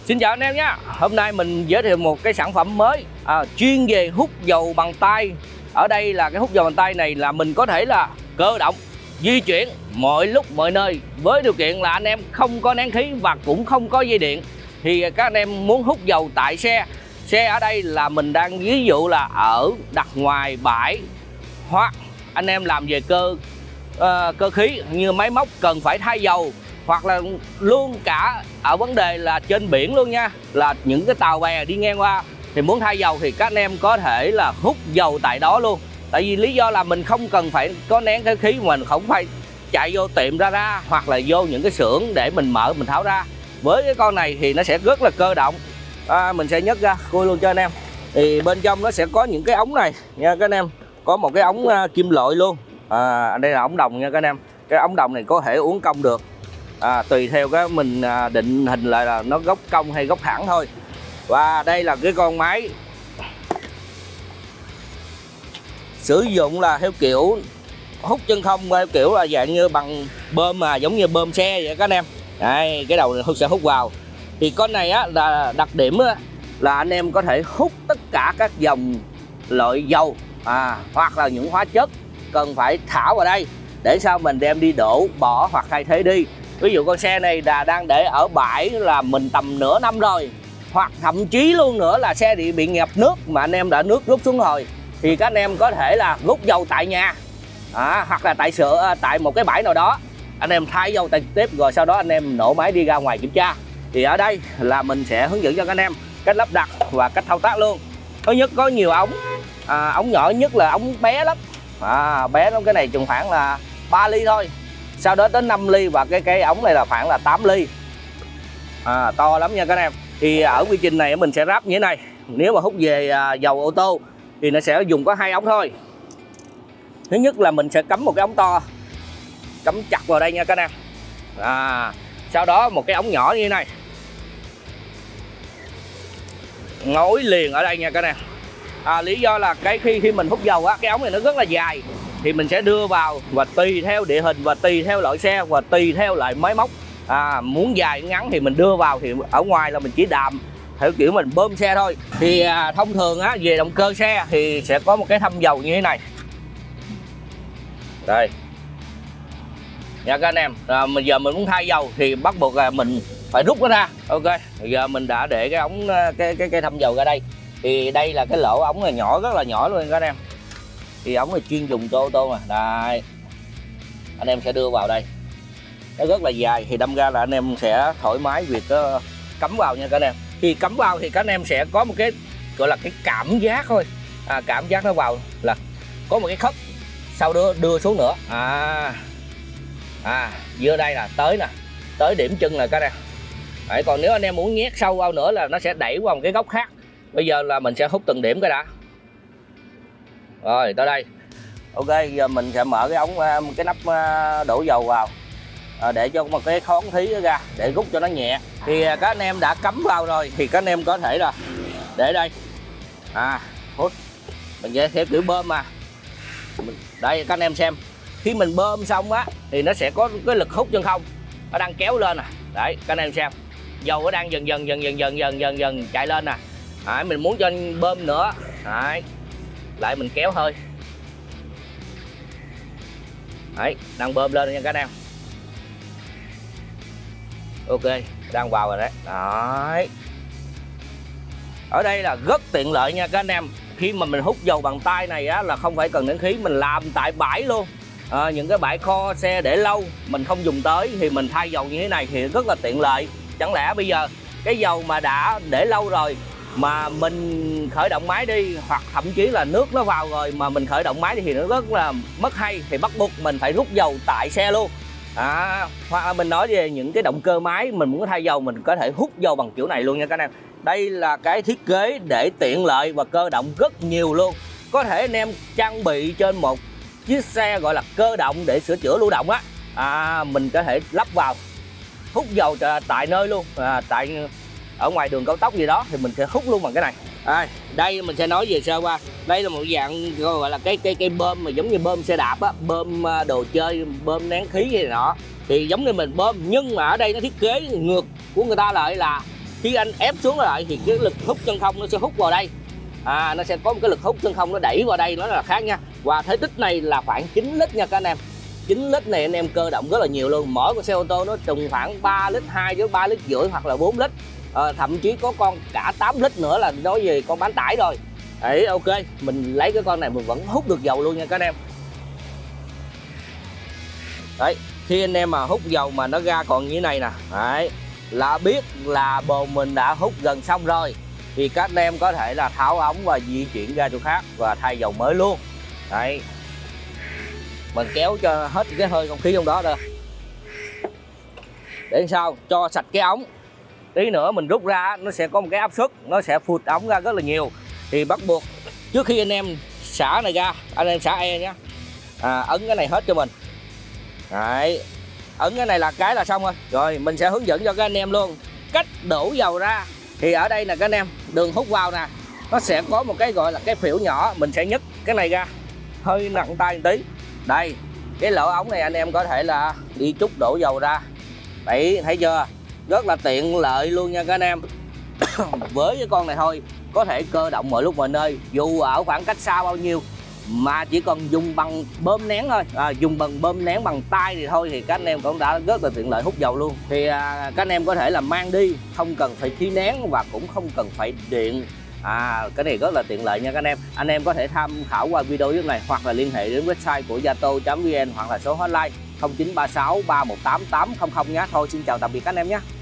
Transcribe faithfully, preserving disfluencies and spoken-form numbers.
Xin chào anh em nhé. Hôm nay mình giới thiệu một cái sản phẩm mới à, chuyên về hút dầu bằng tay. Ở đây là cái hút dầu bằng tay này là mình có thể là cơ động, di chuyển mọi lúc mọi nơi, với điều kiện là anh em không có nén khí và cũng không có dây điện. Thì các anh em muốn hút dầu tại xe, xe ở đây là mình đang ví dụ là ở đặt ngoài bãi, hoặc anh em làm về cơ uh, cơ khí như máy móc cần phải thay dầu, hoặc là luôn cả ở vấn đề là trên biển luôn nha, là những cái tàu bè đi ngang qua thì muốn thay dầu thì các anh em có thể là hút dầu tại đó luôn. Tại vì lý do là mình không cần phải có nén cái khí, mình không phải chạy vô tiệm ra ra hoặc là vô những cái xưởng để mình mở mình tháo ra. Với cái con này thì nó sẽ rất là cơ động. À, mình sẽ nhấc ra khui luôn cho anh em. Thì bên trong nó sẽ có những cái ống này nha các anh em, có một cái ống uh, kim loại luôn. À, đây là ống đồng nha các anh em. Cái ống đồng này có thể uốn cong được. À, tùy theo cái mình định hình lại là nó góc cong hay góc thẳng thôi. Và đây là cái con máy sử dụng là theo kiểu hút chân không, theo kiểu là dạng như bằng bơm, mà giống như bơm xe vậy các anh em. Đây, cái đầu này sẽ hút vào. Thì con này á là đặc điểm á, là anh em có thể hút tất cả các dòng loại dầu à, hoặc là những hóa chất cần phải thả vào đây để sau mình đem đi đổ, bỏ hoặc thay thế đi. Ví dụ con xe này là đang để ở bãi là mình tầm nửa năm rồi, hoặc thậm chí luôn nữa là xe bị bị ngập nước mà anh em đã nước rút xuống rồi, thì các anh em có thể là rút dầu tại nhà à, hoặc là tại sửa tại một cái bãi nào đó, anh em thay dầu trực tiếp rồi sau đó anh em nổ máy đi ra ngoài kiểm tra. Thì ở đây là mình sẽ hướng dẫn cho các anh em cách lắp đặt và cách thao tác luôn. Thứ nhất có nhiều ống, à, ống nhỏ nhất là ống bé lắm, à, bé lắm, cái này chừng khoảng là ba ly thôi. Sau đó đến năm ly, và cái cái ống này là khoảng là tám ly, à, to lắm nha các anh em. Thì ở quy trình này mình sẽ ráp như thế này. Nếu mà hút về à, dầu ô tô thì nó sẽ dùng có hai ống thôi. Thứ nhất là mình sẽ cắm một cái ống to, cắm chặt vào đây nha các anh em. À, sau đó một cái ống nhỏ như thế này nối liền ở đây nha các anh em. À, lý do là cái khi khi mình hút dầu á, cái ống này nó rất là dài, thì mình sẽ đưa vào và tùy theo địa hình và tùy theo loại xe và tùy theo loại máy móc, à, muốn dài ngắn thì mình đưa vào, thì ở ngoài là mình chỉ đàm theo kiểu mình bơm xe thôi. Thì à, thông thường á, về động cơ xe thì sẽ có một cái thăm dầu như thế này đây nha các anh em. À, bây giờ mình muốn thay dầu thì bắt buộc là mình phải rút nó ra. Ok, bây giờ mình đã để cái ống cái cái cái thăm dầu ra đây. Thì đây là cái lỗ ống này nhỏ, rất là nhỏ luôn các anh em. Thì ống này chuyên dùng cho ô tô mà. Đây, anh em sẽ đưa vào đây, nó rất là dài, thì đâm ra là anh em sẽ thoải mái việc uh, cắm vào nha các anh em. Khi cắm vào thì các anh em sẽ có một cái gọi là cái cảm giác thôi, à, cảm giác nó vào là có một cái khớp, sau đưa đưa xuống nữa, à à giữa đây là tới nè, tới điểm chân là các anh em. Đấy, còn nếu anh em muốn nhét sâu vào nữa là nó sẽ đẩy qua một cái góc khác. Bây giờ là mình sẽ hút từng điểm cái đã. Rồi tới đây. Ok, giờ mình sẽ mở cái ống, cái nắp đổ dầu vào, à, để cho một cái khoáng khí ra để rút cho nó nhẹ. Thì các anh em đã cắm vào rồi thì các anh em có thể là để đây, à hút. Mình sẽ theo kiểu bơm mà. Đây các anh em xem, khi mình bơm xong á thì nó sẽ có cái lực hút chân không, nó đang kéo lên nè. Đấy các anh em xem, dầu nó đang dần dần dần dần dần dần dần dần chạy lên nè. Đấy, mình muốn cho anh bơm nữa. Đấy, lại mình kéo hơi. Đấy, đang bơm lên nha các anh em. Ok, đang vào rồi đấy. Đấy, ở đây là rất tiện lợi nha các anh em. Khi mà mình hút dầu bằng tay này á, là không phải cần nén khí, mình làm tại bãi luôn. À, những cái bãi kho xe để lâu mình không dùng tới thì mình thay dầu như thế này thì rất là tiện lợi. Chẳng lẽ bây giờ cái dầu mà đã để lâu rồi mà mình khởi động máy đi, hoặc thậm chí là nước nó vào rồi mà mình khởi động máy đi thì nó rất là mất hay, thì bắt buộc mình phải rút dầu tại xe luôn. À, hoặc là mình nói về những cái động cơ máy mình muốn thay dầu, mình có thể hút dầu bằng kiểu này luôn nha các anh em. Đây là cái thiết kế để tiện lợi và cơ động rất nhiều luôn. Có thể anh em trang bị trên một chiếc xe gọi là cơ động để sửa chữa lưu động á, à, mình có thể lắp vào hút dầu tại nơi luôn, à, tại ở ngoài đường cao tốc gì đó thì mình sẽ hút luôn bằng cái này. À, đây mình sẽ nói về sơ qua. Đây là một dạng gọi là cái cây cây bơm mà giống như bơm xe đạp á, bơm đồ chơi, bơm nén khí gì đó, thì giống như mình bơm, nhưng mà ở đây nó thiết kế ngược của người ta lại là khi anh ép xuống lại thì cái lực hút chân không nó sẽ hút vào đây, à, nó sẽ có một cái lực hút chân không nó đẩy vào đây, nó là khác nha. Và thể tích này là khoảng chín lít nha các anh em. chín lít này anh em cơ động rất là nhiều luôn. Mỗi con xe ô tô nó trùng khoảng ba lít hai đến ba lít rưỡi hoặc là bốn lít, à, thậm chí có con cả tám lít nữa là nói về con bán tải rồi. Đấy, ok, mình lấy cái con này mình vẫn hút được dầu luôn nha các anh em. Đấy, khi anh em mà hút dầu mà nó ra còn như thế này nè, đấy, là biết là bồn mình đã hút gần xong rồi. Thì các anh em có thể là tháo ống và di chuyển ra chỗ khác và thay dầu mới luôn. Đấy, mình kéo cho hết cái hơi không khí trong đó rồi. Để sao cho sạch cái ống, tí nữa mình rút ra nó sẽ có một cái áp suất, nó sẽ phụt ống ra rất là nhiều. Thì bắt buộc trước khi anh em xả này ra, anh em xả e nhé, à, ấn cái này hết cho mình. Đấy, ấn cái này là cái là xong rồi. Rồi mình sẽ hướng dẫn cho các anh em luôn cách đổ dầu ra. Thì ở đây nè các anh em, đường hút vào nè, nó sẽ có một cái gọi là cái phễu nhỏ, mình sẽ nhấc cái này ra, hơi nặng tay một tí. Đây, cái lỗ ống này anh em có thể là đi chút đổ dầu ra. Đấy, thấy chưa? Rất là tiện lợi luôn nha các anh em. Với cái con này thôi, có thể cơ động mọi lúc mọi nơi, dù ở khoảng cách xa bao nhiêu mà chỉ cần dùng bằng bơm nén thôi, à, dùng bằng bơm nén bằng tay thì thôi thì các anh em cũng đã rất là tiện lợi hút dầu luôn. Thì à, các anh em có thể là mang đi, không cần phải khí nén và cũng không cần phải điện. À, cái này rất là tiện lợi nha các anh em. Anh em có thể tham khảo qua video trước này hoặc là liên hệ đến website của yato chấm vn hoặc là số hotline không chín ba sáu ba một tám tám không không nhé. Thôi xin chào tạm biệt các anh em nhé.